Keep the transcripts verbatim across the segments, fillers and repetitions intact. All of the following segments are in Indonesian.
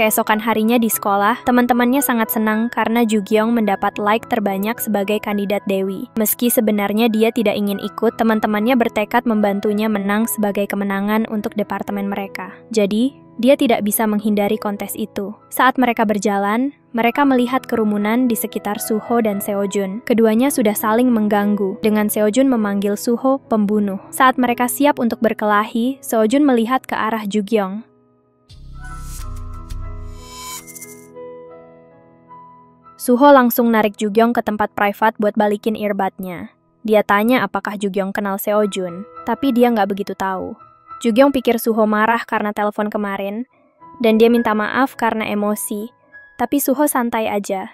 Keesokan harinya di sekolah, teman-temannya sangat senang karena Jugyong mendapat like terbanyak sebagai kandidat Dewi. Meski sebenarnya dia tidak ingin ikut, teman-temannya bertekad membantunya menang sebagai kemenangan untuk departemen mereka. Jadi, dia tidak bisa menghindari kontes itu. Saat mereka berjalan, mereka melihat kerumunan di sekitar Suho dan Seojun. Keduanya sudah saling mengganggu, dengan Seojun memanggil Suho pembunuh. Saat mereka siap untuk berkelahi, Seojun melihat ke arah Jugyong. Suho langsung narik Jugyong ke tempat private buat balikin earbudnya. Dia tanya apakah Jugyong kenal Seojun, tapi dia nggak begitu tahu. Jugyong pikir Suho marah karena telepon kemarin, dan dia minta maaf karena emosi, tapi Suho santai aja.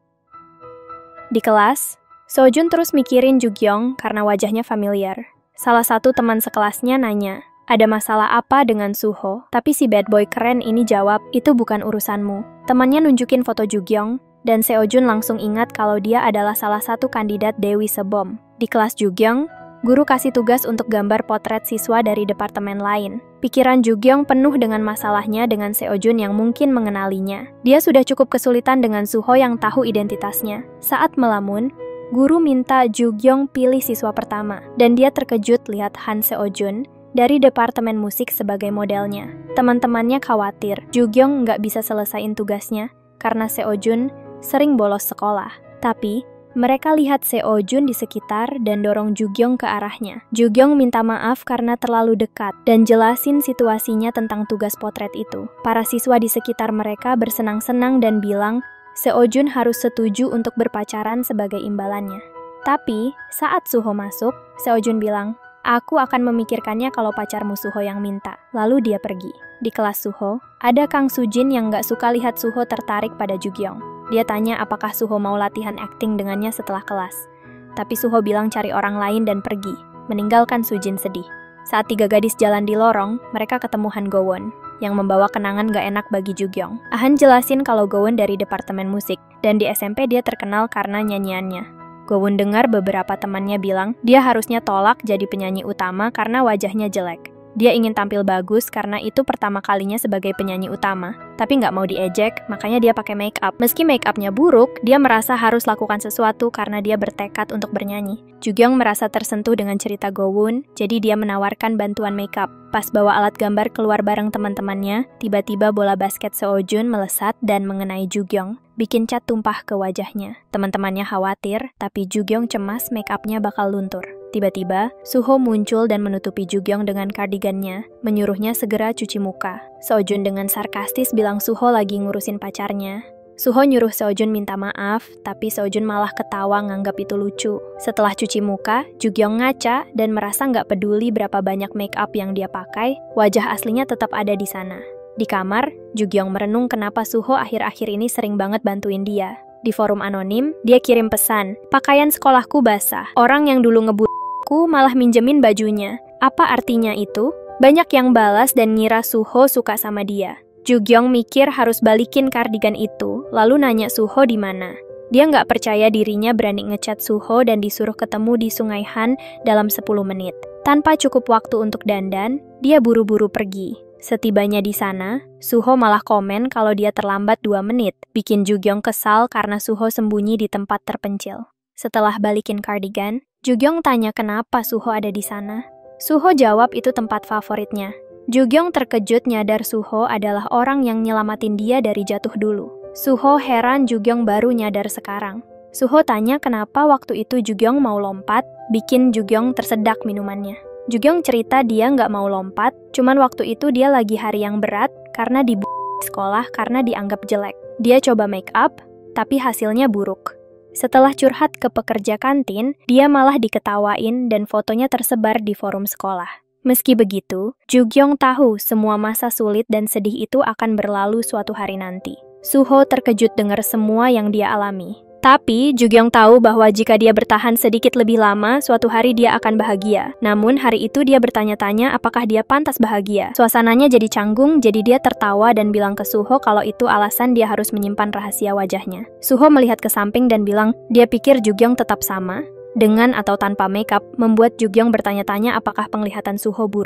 Di kelas, Seojun terus mikirin Jugyong karena wajahnya familiar. Salah satu teman sekelasnya nanya, ada masalah apa dengan Suho? Tapi si bad boy keren ini jawab, itu bukan urusanmu. Temannya nunjukin foto Jugyong, dan Seojun langsung ingat kalau dia adalah salah satu kandidat Dewi Sebom. Di kelas Jugyong, guru kasih tugas untuk gambar potret siswa dari departemen lain. Pikiran Jugyong penuh dengan masalahnya dengan Seojun yang mungkin mengenalinya. Dia sudah cukup kesulitan dengan Suho yang tahu identitasnya. Saat melamun, guru minta Jugyong pilih siswa pertama, dan dia terkejut lihat Han Seojun dari departemen musik sebagai modelnya. Teman-temannya khawatir Jugyong nggak bisa selesaiin tugasnya karena Seojun sering bolos sekolah. Tapi, mereka lihat Seojun di sekitar dan dorong Jugyong ke arahnya. Jugyong minta maaf karena terlalu dekat dan jelasin situasinya tentang tugas potret itu. Para siswa di sekitar mereka bersenang-senang dan bilang Seojun harus setuju untuk berpacaran sebagai imbalannya. Tapi, saat Suho masuk, Seojun bilang, aku akan memikirkannya kalau pacarmu Suho yang minta. Lalu dia pergi. Di kelas Suho, ada Kang Sujin yang gak suka lihat Suho tertarik pada Jugyong. Dia tanya apakah Suho mau latihan akting dengannya setelah kelas. Tapi Suho bilang cari orang lain dan pergi, meninggalkan Sujin sedih. Saat tiga gadis jalan di lorong, mereka ketemu Han Gowon, yang membawa kenangan gak enak bagi Jugyong. Han jelasin kalau Gowon dari departemen musik, dan di S M P dia terkenal karena nyanyiannya. Gowon dengar beberapa temannya bilang dia harusnya tolak jadi penyanyi utama karena wajahnya jelek. Dia ingin tampil bagus karena itu pertama kalinya sebagai penyanyi utama. Tapi nggak mau diejek, makanya dia pakai make up. Meski make upnya buruk, dia merasa harus lakukan sesuatu karena dia bertekad untuk bernyanyi. Jugyong merasa tersentuh dengan cerita Gowon, jadi dia menawarkan bantuan make up. Pas bawa alat gambar keluar bareng teman-temannya, tiba-tiba bola basket Seojun melesat dan mengenai Jugyong, bikin cat tumpah ke wajahnya. Teman-temannya khawatir, tapi Jugyong cemas make upnya bakal luntur. Tiba-tiba, Suho muncul dan menutupi Jugyong dengan kardigannya, menyuruhnya segera cuci muka. Seojun dengan sarkastis bilang Suho lagi ngurusin pacarnya. Suho nyuruh Seojun minta maaf, tapi Seojun malah ketawa nganggap itu lucu. Setelah cuci muka, Jugyong ngaca dan merasa nggak peduli berapa banyak make up yang dia pakai, wajah aslinya tetap ada di sana. Di kamar, Jugyong merenung kenapa Suho akhir-akhir ini sering banget bantuin dia. Di forum anonim, dia kirim pesan, pakaian sekolahku basah, orang yang dulu ngebut aku malah minjemin bajunya. Apa artinya itu? Banyak yang balas dan ngira Suho suka sama dia. Jugyong mikir harus balikin kardigan itu, lalu nanya Suho di mana. Dia nggak percaya dirinya berani ngechat Suho dan disuruh ketemu di Sungai Han dalam sepuluh menit. Tanpa cukup waktu untuk dandan, dia buru-buru pergi. Setibanya di sana, Suho malah komen kalau dia terlambat dua menit, bikin Jugyong kesal karena Suho sembunyi di tempat terpencil. Setelah balikin kardigan, Jugyong tanya kenapa Suho ada di sana. Suho jawab itu tempat favoritnya. Jugyong terkejut nyadar Suho adalah orang yang nyelamatin dia dari jatuh dulu. Suho heran Jugyong baru nyadar sekarang. Suho tanya kenapa waktu itu Jugyong mau lompat, bikin Jugyong tersedak minumannya. Jugyong cerita dia nggak mau lompat, cuman waktu itu dia lagi hari yang berat karena di sekolah karena dianggap jelek. Dia coba make up, tapi hasilnya buruk. Setelah curhat ke pekerja kantin, dia malah diketawain dan fotonya tersebar di forum sekolah. Meski begitu, Jugyong tahu semua masa sulit dan sedih itu akan berlalu suatu hari nanti. Suho terkejut dengar semua yang dia alami. Tapi, Jugyong tahu bahwa jika dia bertahan sedikit lebih lama, suatu hari dia akan bahagia. Namun, hari itu dia bertanya-tanya apakah dia pantas bahagia. Suasananya jadi canggung, jadi dia tertawa dan bilang ke Suho kalau itu alasan dia harus menyimpan rahasia wajahnya. Suho melihat ke samping dan bilang, dia pikir Jugyong tetap sama. Dengan atau tanpa makeup, membuat Jugyong bertanya-tanya apakah penglihatan Suho buruk.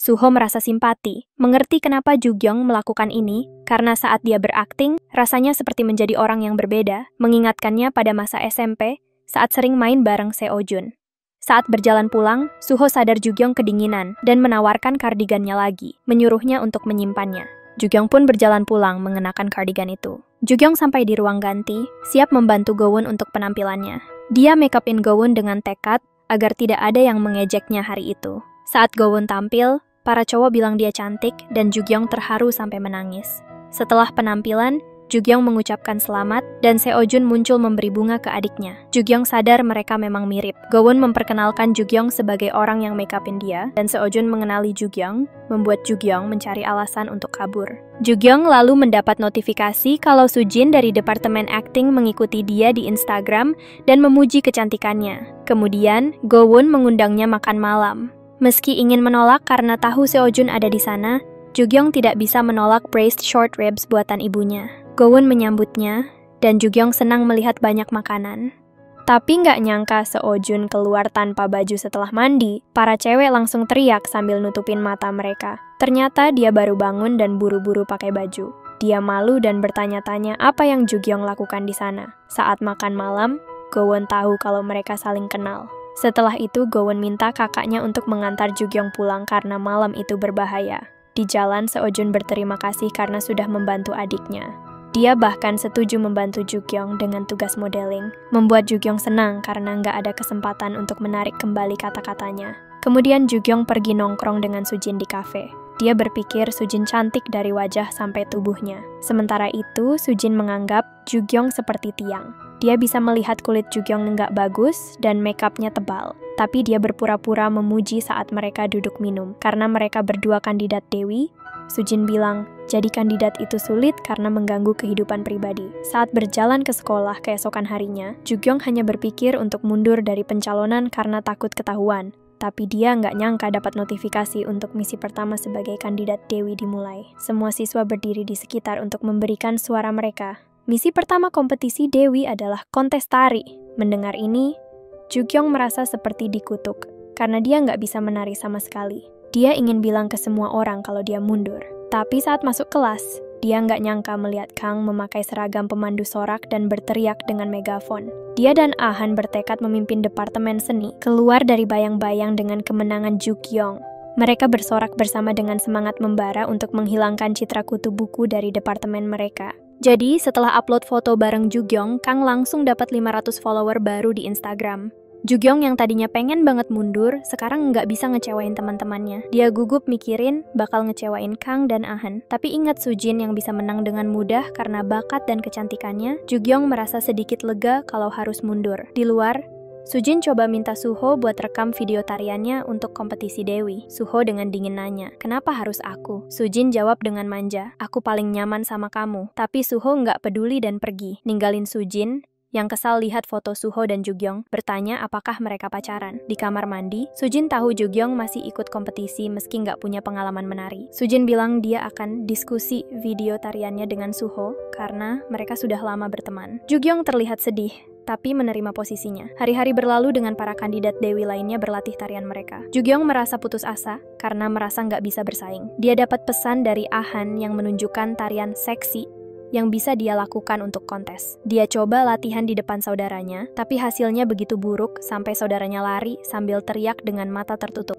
Suho merasa simpati, mengerti kenapa Jugyong melakukan ini, karena saat dia berakting, rasanya seperti menjadi orang yang berbeda, mengingatkannya pada masa S M P, saat sering main bareng Seo-jun. Saat berjalan pulang, Suho sadar Jugyong kedinginan dan menawarkan kardigannya lagi, menyuruhnya untuk menyimpannya. Jugyong pun berjalan pulang mengenakan kardigan itu. Jugyong sampai di ruang ganti, siap membantu Gowon untuk penampilannya. Dia make up in Gowon dengan tekad agar tidak ada yang mengejeknya hari itu. Saat Gowon tampil, para cowok bilang dia cantik dan Jugyong terharu sampai menangis. Setelah penampilan, Jugyong mengucapkan selamat dan Seo-jun muncul memberi bunga ke adiknya. Jugyong sadar mereka memang mirip. Gowon memperkenalkan Jugyong sebagai orang yang make upin dia dan Seo-jun mengenali Jugyong, membuat Jugyong mencari alasan untuk kabur. Jugyong lalu mendapat notifikasi kalau Sujin dari departemen acting mengikuti dia di Instagram dan memuji kecantikannya. Kemudian, Gowon mengundangnya makan malam. Meski ingin menolak karena tahu Seo-jun ada di sana, Jugyong tidak bisa menolak braised short ribs buatan ibunya. Gowon menyambutnya, dan Jugyong senang melihat banyak makanan. Tapi nggak nyangka Seo-jun keluar tanpa baju setelah mandi, para cewek langsung teriak sambil nutupin mata mereka. Ternyata dia baru bangun dan buru-buru pakai baju. Dia malu dan bertanya-tanya apa yang Jugyong lakukan di sana. Saat makan malam, Gowon tahu kalau mereka saling kenal. Setelah itu, Gowon minta kakaknya untuk mengantar Jugyong pulang karena malam itu berbahaya. Di jalan, Seo-jun berterima kasih karena sudah membantu adiknya. Dia bahkan setuju membantu Jugyong dengan tugas modeling, membuat Jugyong senang karena nggak ada kesempatan untuk menarik kembali kata-katanya. Kemudian Jugyong pergi nongkrong dengan Sujin di kafe. Dia berpikir Sujin cantik dari wajah sampai tubuhnya. Sementara itu, Sujin menganggap Jugyong seperti tiang. Dia bisa melihat kulit Jugyong nggak bagus dan make-upnya tebal. Tapi dia berpura-pura memuji saat mereka duduk minum. Karena mereka berdua kandidat Dewi, Sujin bilang, jadi kandidat itu sulit karena mengganggu kehidupan pribadi. Saat berjalan ke sekolah keesokan harinya, Jugyong hanya berpikir untuk mundur dari pencalonan karena takut ketahuan. Tapi dia nggak nyangka dapat notifikasi untuk misi pertama sebagai kandidat Dewi dimulai. Semua siswa berdiri di sekitar untuk memberikan suara mereka. Misi pertama kompetisi Dewi adalah kontes tari. Mendengar ini, Jugyong merasa seperti dikutuk, karena dia nggak bisa menari sama sekali. Dia ingin bilang ke semua orang kalau dia mundur. Tapi saat masuk kelas, dia nggak nyangka melihat Kang memakai seragam pemandu sorak dan berteriak dengan megafon. Dia dan Ah-han bertekad memimpin departemen seni, keluar dari bayang-bayang dengan kemenangan Jugyong. Mereka bersorak bersama dengan semangat membara untuk menghilangkan citra kutu buku dari departemen mereka. Jadi, setelah upload foto bareng Jugyong, Kang langsung dapat lima ratus follower baru di Instagram. Jugyong yang tadinya pengen banget mundur, sekarang nggak bisa ngecewain teman-temannya. Dia gugup mikirin bakal ngecewain Kang dan Ah-han. Tapi ingat Sujin yang bisa menang dengan mudah karena bakat dan kecantikannya, Jugyong merasa sedikit lega kalau harus mundur. Di luar, Sujin coba minta Suho buat rekam video tariannya untuk kompetisi Dewi. Suho dengan dingin nanya, kenapa harus aku? Sujin jawab dengan manja, aku paling nyaman sama kamu. Tapi Suho nggak peduli dan pergi, ninggalin Sujin yang kesal lihat foto Suho dan Jugyong, bertanya apakah mereka pacaran. Di kamar mandi, Sujin tahu Jugyong masih ikut kompetisi meski nggak punya pengalaman menari. Sujin bilang dia akan diskusi video tariannya dengan Suho karena mereka sudah lama berteman. Jugyong terlihat sedih, tapi menerima posisinya. Hari-hari berlalu dengan para kandidat Dewi lainnya berlatih tarian mereka. Jugyong merasa putus asa karena merasa nggak bisa bersaing. Dia dapat pesan dari Ah-han yang menunjukkan tarian seksi yang bisa dia lakukan untuk kontes. Dia coba latihan di depan saudaranya, tapi hasilnya begitu buruk sampai saudaranya lari sambil teriak dengan mata tertutup.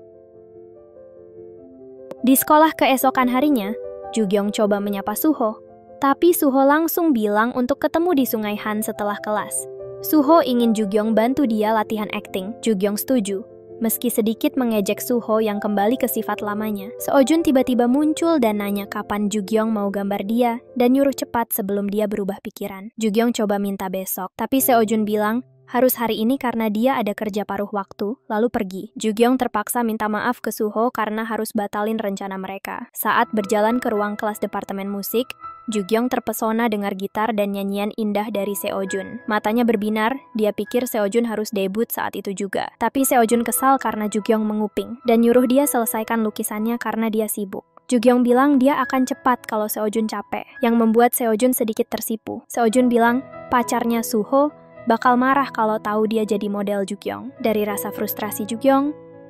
Di sekolah keesokan harinya, Jugyong coba menyapa Suho, tapi Suho langsung bilang untuk ketemu di Sungai Han setelah kelas. Suho ingin Jugyong bantu dia latihan akting. Jugyong setuju, meski sedikit mengejek Suho yang kembali ke sifat lamanya. Seo-jun tiba-tiba muncul dan nanya kapan Jugyong mau gambar dia dan nyuruh cepat sebelum dia berubah pikiran. Jugyong coba minta besok, tapi Seo-jun bilang harus hari ini karena dia ada kerja paruh waktu, lalu pergi. Jugyong terpaksa minta maaf ke Suho karena harus batalin rencana mereka. Saat berjalan ke ruang kelas departemen musik, Jugyong terpesona dengar gitar dan nyanyian indah dari Seo-jun. Matanya berbinar, dia pikir Seo-jun harus debut saat itu juga. Tapi Seo-jun kesal karena Jugyong menguping, dan nyuruh dia selesaikan lukisannya karena dia sibuk. Jugyong bilang dia akan cepat kalau Seo-jun capek, yang membuat Seo-jun sedikit tersipu. Seo-jun bilang pacarnya Suho bakal marah kalau tahu dia jadi model Jugyong. Dari rasa frustrasi Jugyong,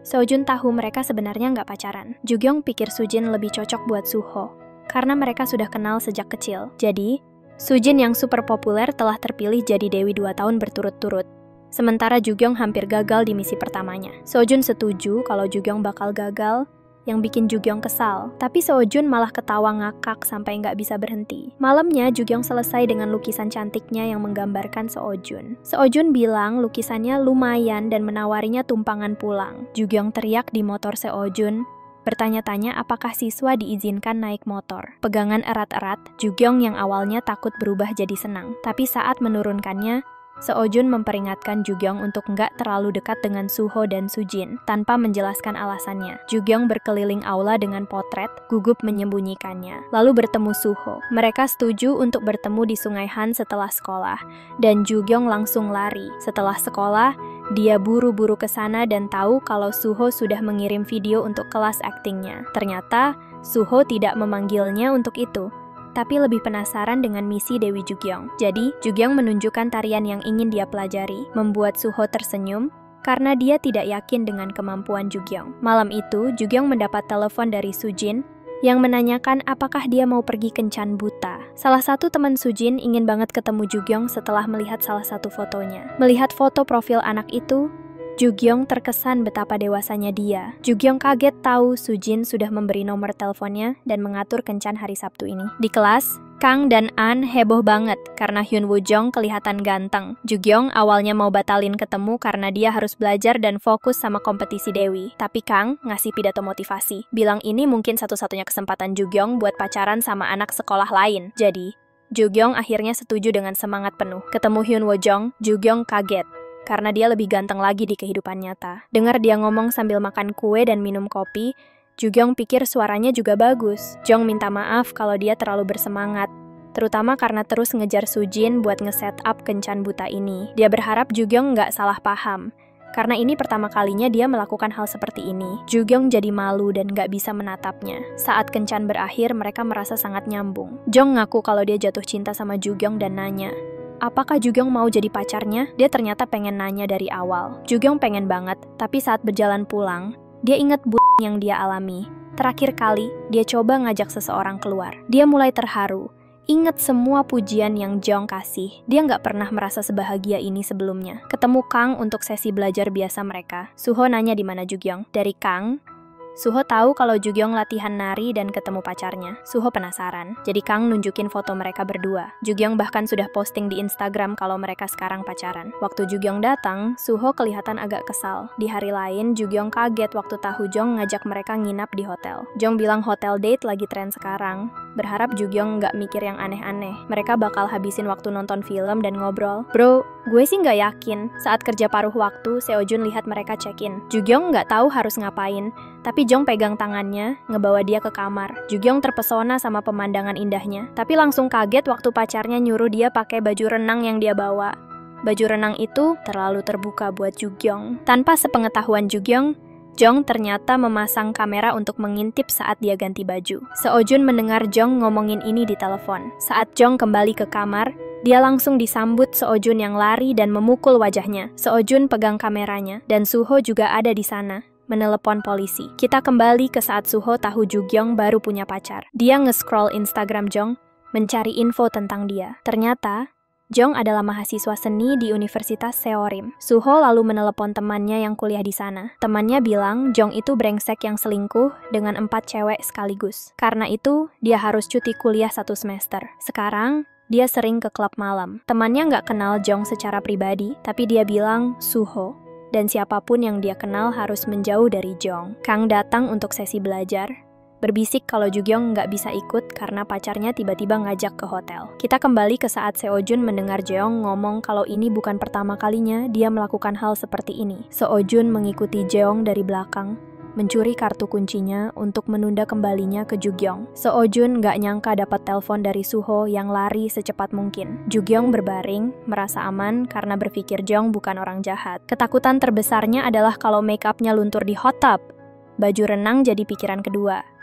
Seojun tahu mereka sebenarnya nggak pacaran. Jugyong pikir Sujin lebih cocok buat Suho, karena mereka sudah kenal sejak kecil. Jadi, Sujin yang super populer telah terpilih jadi Dewi dua tahun berturut-turut. Sementara Jugyong hampir gagal di misi pertamanya. Seojun setuju kalau Jugyong bakal gagal, yang bikin Jugyong kesal. Tapi Seojun malah ketawa ngakak sampai nggak bisa berhenti. Malamnya, Jugyong selesai dengan lukisan cantiknya yang menggambarkan Seojun. Seojun bilang lukisannya lumayan dan menawarinya tumpangan pulang. Jugyong teriak di motor Seojun, bertanya-tanya apakah siswa diizinkan naik motor. Pegangan erat-erat, Jugyong yang awalnya takut berubah jadi senang. Tapi saat menurunkannya, Seojun memperingatkan Jugyong untuk nggak terlalu dekat dengan Suho dan Sujin, tanpa menjelaskan alasannya. Jugyong berkeliling aula dengan potret, gugup menyembunyikannya. Lalu bertemu Suho. Mereka setuju untuk bertemu di Sungai Han setelah sekolah, dan Jugyong langsung lari. Setelah sekolah, dia buru-buru ke sana dan tahu kalau Suho sudah mengirim video untuk kelas aktingnya. Ternyata, Suho tidak memanggilnya untuk itu, tapi lebih penasaran dengan misi Dewi Jugyong. Jadi, Jugyong menunjukkan tarian yang ingin dia pelajari, membuat Suho tersenyum, karena dia tidak yakin dengan kemampuan Jugyong. Malam itu, Jugyong mendapat telepon dari Sujin, yang menanyakan apakah dia mau pergi kencan buta. Salah satu teman Sujin ingin banget ketemu Jugyong setelah melihat salah satu fotonya. Melihat foto profil anak itu, Jugyong terkesan betapa dewasanya dia. Jugyong kaget tahu Sujin sudah memberi nomor teleponnya dan mengatur kencan hari Sabtu ini. Di kelas, Kang dan An heboh banget karena Hyun Woo Jong kelihatan ganteng. Jugyong awalnya mau batalin ketemu karena dia harus belajar dan fokus sama kompetisi Dewi. Tapi Kang ngasih pidato motivasi, bilang ini mungkin satu-satunya kesempatan Jugyong buat pacaran sama anak sekolah lain. Jadi, Jugyong akhirnya setuju dengan semangat penuh. Ketemu Hyun Woo Jong, Jugyong kaget karena dia lebih ganteng lagi di kehidupan nyata. Dengar dia ngomong sambil makan kue dan minum kopi, Jugyong pikir suaranya juga bagus. Jong minta maaf kalau dia terlalu bersemangat, terutama karena terus ngejar Sujin buat nge-set up kencan buta ini. Dia berharap Jugyong nggak salah paham, karena ini pertama kalinya dia melakukan hal seperti ini. Jugyong jadi malu dan nggak bisa menatapnya. Saat kencan berakhir, mereka merasa sangat nyambung. Jong ngaku kalau dia jatuh cinta sama Jugyong dan nanya, apakah Jugyong mau jadi pacarnya? Dia ternyata pengen nanya dari awal. Jugyong pengen banget, tapi saat berjalan pulang, dia ingat bu yang dia alami. Terakhir kali, dia coba ngajak seseorang keluar. Dia mulai terharu. Ingat semua pujian yang Jong kasih. Dia nggak pernah merasa sebahagia ini sebelumnya. Ketemu Kang untuk sesi belajar biasa mereka. Suho nanya di mana Jugyong. Dari Kang, Suho tahu kalau Jugyong latihan nari dan ketemu pacarnya. Suho penasaran, jadi Kang nunjukin foto mereka berdua. Jugyong bahkan sudah posting di Instagram kalau mereka sekarang pacaran. Waktu Jugyong datang, Suho kelihatan agak kesal. Di hari lain, Jugyong kaget waktu tahu Jong ngajak mereka nginap di hotel. Jong bilang hotel date lagi tren sekarang. Berharap Jugyong nggak mikir yang aneh-aneh. Mereka bakal habisin waktu nonton film dan ngobrol. Bro, gue sih nggak yakin. Saat kerja paruh waktu, Seojun lihat mereka check-in. Jugyong nggak tahu harus ngapain, tapi Jong pegang tangannya, ngebawa dia ke kamar. Jugyong terpesona sama pemandangan indahnya, tapi langsung kaget waktu pacarnya nyuruh dia pakai baju renang yang dia bawa. Baju renang itu terlalu terbuka buat Jugyong. Tanpa sepengetahuan Jugyong, Jong ternyata memasang kamera untuk mengintip saat dia ganti baju. Seojun mendengar Jong ngomongin ini di telepon. Saat Jong kembali ke kamar, dia langsung disambut Seojun yang lari dan memukul wajahnya. Seojun pegang kameranya, dan Suho juga ada di sana, menelepon polisi. Kita kembali ke saat Suho tahu Jugyong baru punya pacar. Dia nge-scroll Instagram Jong, mencari info tentang dia. Ternyata, Jong adalah mahasiswa seni di Universitas Seorim. Suho lalu menelepon temannya yang kuliah di sana. Temannya bilang Jong itu brengsek yang selingkuh dengan empat cewek sekaligus. Karena itu, dia harus cuti kuliah satu semester. Sekarang, dia sering ke klub malam. Temannya nggak kenal Jong secara pribadi, tapi dia bilang Suho, dan siapapun yang dia kenal harus menjauh dari Jong. Kang datang untuk sesi belajar, berbisik kalau Jugyong nggak bisa ikut karena pacarnya tiba-tiba ngajak ke hotel. Kita kembali ke saat Seojun mendengar Jeong ngomong kalau ini bukan pertama kalinya dia melakukan hal seperti ini. Seojun mengikuti Jeong dari belakang, mencuri kartu kuncinya untuk menunda kembalinya ke Jugyong. Seojun nggak nyangka dapat telepon dari Suho yang lari secepat mungkin. Jugyong berbaring, merasa aman karena berpikir Jeong bukan orang jahat. Ketakutan terbesarnya adalah kalau make up-nya luntur di hot tub. Baju renang jadi pikiran kedua.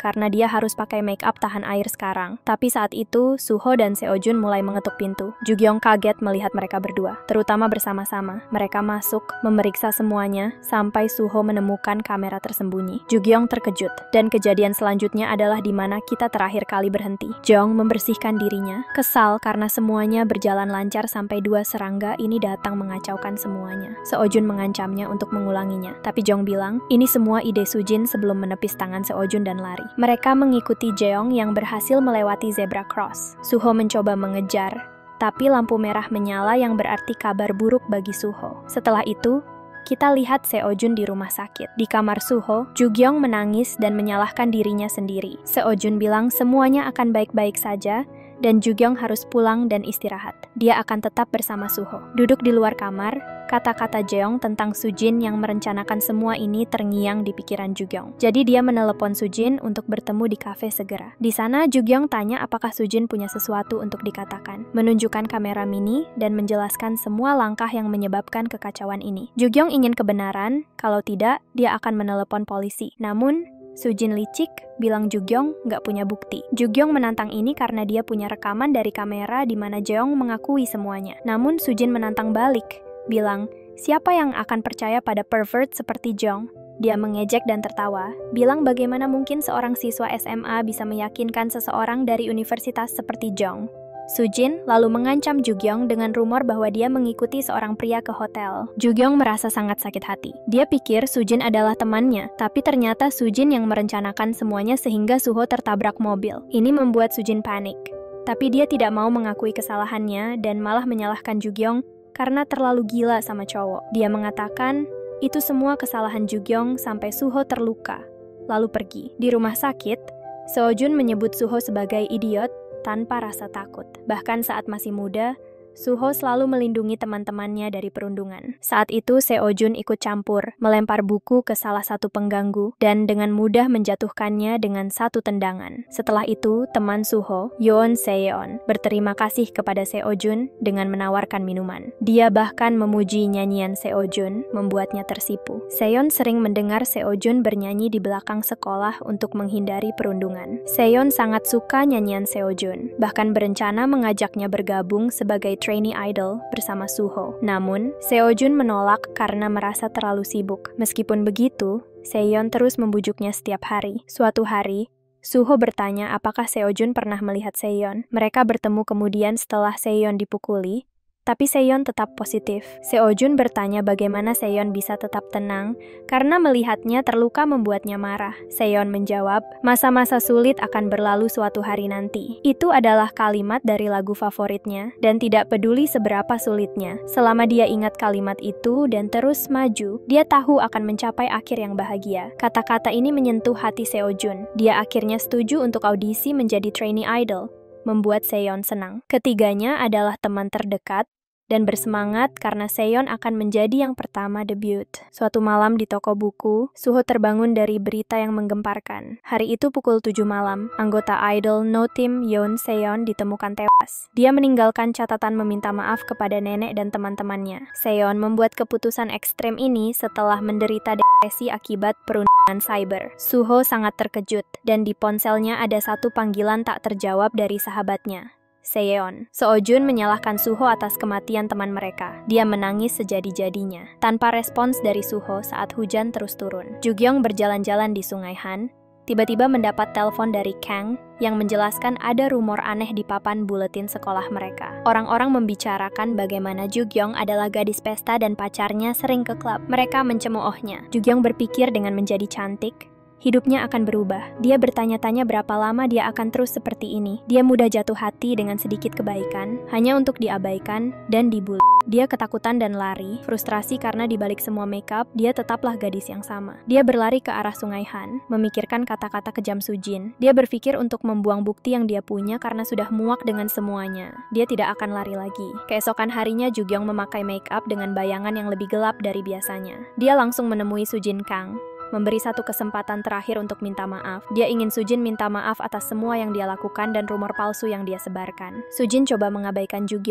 karena dia harus pakai make up tahan air sekarang. Tapi saat itu, Suho dan Seojun mulai mengetuk pintu. Jugyong kaget melihat mereka berdua, terutama bersama-sama. Mereka masuk, memeriksa semuanya, sampai Suho menemukan kamera tersembunyi. Jugyong terkejut, dan kejadian selanjutnya adalah di mana kita terakhir kali berhenti. Jong membersihkan dirinya, kesal karena semuanya berjalan lancar sampai dua serangga ini datang mengacaukan semuanya. Seojun mengancamnya untuk mengulanginya, tapi Jong bilang, ini semua ide Sujin sebelum menepis tangan Seojun dan lari. Mereka mengikuti Jeong yang berhasil melewati zebra cross. Suho mencoba mengejar, tapi lampu merah menyala yang berarti kabar buruk bagi Suho. Setelah itu, kita lihat Seojun di rumah sakit. Di kamar Suho, Jugyong menangis dan menyalahkan dirinya sendiri. Seojun bilang semuanya akan baik-baik saja, dan Jugyong harus pulang dan istirahat. Dia akan tetap bersama Suho. Duduk di luar kamar, kata-kata Jeong tentang Sujin yang merencanakan semua ini terngiang di pikiran Jugyong. Jadi dia menelepon Sujin untuk bertemu di kafe segera. Di sana, Jugyong tanya apakah Sujin punya sesuatu untuk dikatakan, menunjukkan kamera mini dan menjelaskan semua langkah yang menyebabkan kekacauan ini. Jugyong ingin kebenaran, kalau tidak, dia akan menelepon polisi. Namun, Sujin licik, bilang Jugyong nggak punya bukti. Jugyong menantang ini karena dia punya rekaman dari kamera di mana Jeong mengakui semuanya. Namun Sujin menantang balik, bilang, siapa yang akan percaya pada pervert seperti Jeong? Dia mengejek dan tertawa, bilang bagaimana mungkin seorang siswa S M A bisa meyakinkan seseorang dari universitas seperti Jeong. Sujin lalu mengancam Jugyong dengan rumor bahwa dia mengikuti seorang pria ke hotel. Jugyong merasa sangat sakit hati. Dia pikir Sujin adalah temannya, tapi ternyata Sujin yang merencanakan semuanya sehingga Suho tertabrak mobil. Ini membuat Sujin panik. Tapi dia tidak mau mengakui kesalahannya dan malah menyalahkan Jugyong karena terlalu gila sama cowok. Dia mengatakan, itu semua kesalahan Jugyong sampai Suho terluka, lalu pergi. Di rumah sakit, Seojun menyebut Suho sebagai idiot tanpa rasa takut. Bahkan saat masih muda, Suho selalu melindungi teman-temannya dari perundungan. Saat itu Seojun ikut campur, melempar buku ke salah satu pengganggu, dan dengan mudah menjatuhkannya dengan satu tendangan. Setelah itu, teman Suho, Yoon Seon, berterima kasih kepada Seojun dengan menawarkan minuman. Dia bahkan memuji nyanyian Seojun, membuatnya tersipu. Seon sering mendengar Seojun bernyanyi di belakang sekolah untuk menghindari perundungan. Seon sangat suka nyanyian Seojun, bahkan berencana mengajaknya bergabung sebagai trainee idol bersama Suho. Namun, Seojun menolak karena merasa terlalu sibuk. Meskipun begitu, Seon terus membujuknya setiap hari. Suatu hari, Suho bertanya apakah Seojun pernah melihat Seon. Mereka bertemu kemudian setelah Seon dipukuli, tapi Seon tetap positif. Seojun bertanya bagaimana Seon bisa tetap tenang, karena melihatnya terluka membuatnya marah. Seon menjawab, masa-masa sulit akan berlalu suatu hari nanti. Itu adalah kalimat dari lagu favoritnya, dan tidak peduli seberapa sulitnya. Selama dia ingat kalimat itu dan terus maju, dia tahu akan mencapai akhir yang bahagia. Kata-kata ini menyentuh hati Seojun. Dia akhirnya setuju untuk audisi menjadi trainee idol, membuat Seon senang. Ketiganya adalah teman terdekat dan bersemangat karena Seon akan menjadi yang pertama debut. Suatu malam di toko buku, Suho terbangun dari berita yang menggemparkan. Hari itu pukul tujuh malam, anggota idol No Team Yoon Seon ditemukan tewas. Dia meninggalkan catatan meminta maaf kepada nenek dan teman-temannya. Seon membuat keputusan ekstrem ini setelah menderita depresi akibat perundungan cyber. Suho sangat terkejut, dan di ponselnya ada satu panggilan tak terjawab dari sahabatnya, Seon. Seojun menyalahkan Suho atas kematian teman mereka. Dia menangis sejadi-jadinya, tanpa respons dari Suho saat hujan terus turun. Jugyong berjalan-jalan di Sungai Han, tiba-tiba mendapat telepon dari Kang yang menjelaskan ada rumor aneh di papan buletin sekolah mereka. Orang-orang membicarakan bagaimana Jugyong adalah gadis pesta dan pacarnya sering ke klub. Mereka mencemoohnya. Jugyong berpikir dengan menjadi cantik, hidupnya akan berubah. Dia bertanya-tanya berapa lama dia akan terus seperti ini. Dia mudah jatuh hati dengan sedikit kebaikan, hanya untuk diabaikan dan dibully. Dia ketakutan dan lari, frustrasi karena dibalik semua makeup, dia tetaplah gadis yang sama. Dia berlari ke arah Sungai Han, memikirkan kata-kata kejam Sujin. Dia berpikir untuk membuang bukti yang dia punya karena sudah muak dengan semuanya. Dia tidak akan lari lagi. Keesokan harinya Jugyong memakai makeup dengan bayangan yang lebih gelap dari biasanya. Dia langsung menemui Sujin Kang, memberi satu kesempatan terakhir untuk minta maaf. Dia ingin Sujin minta maaf atas semua yang dia lakukan dan rumor palsu yang dia sebarkan. Sujin coba mengabaikan Jugyong,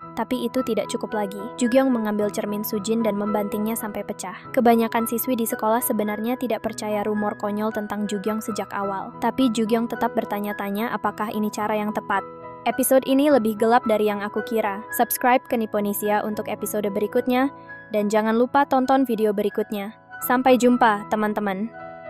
Tapi itu tidak cukup lagi. Jugyong mengambil cermin Sujin dan membantingnya sampai pecah. Kebanyakan siswi di sekolah sebenarnya tidak percaya rumor konyol tentang Jugyong sejak awal. Tapi Jugyong tetap bertanya-tanya apakah ini cara yang tepat. Episode ini lebih gelap dari yang aku kira. Subscribe ke Nipponisia untuk episode berikutnya, dan jangan lupa tonton video berikutnya. Sampai jumpa, teman-teman.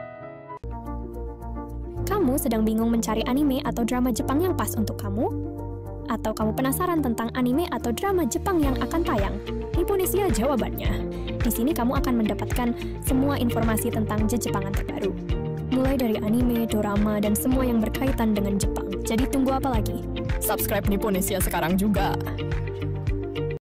Kamu sedang bingung mencari anime atau drama Jepang yang pas untuk kamu? Atau kamu penasaran tentang anime atau drama Jepang yang akan tayang? Nipponisia jawabannya. Di sini kamu akan mendapatkan semua informasi tentang Jejepangan terbaru. Mulai dari anime, dorama, dan semua yang berkaitan dengan Jepang. Jadi tunggu apa lagi? Subscribe Nipponisia sekarang juga.